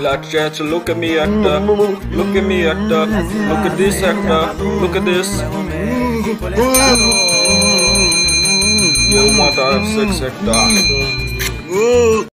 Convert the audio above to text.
Let's just look at me actor. Look at me actor. Look at this actor. Look at this. You want to have sex actor.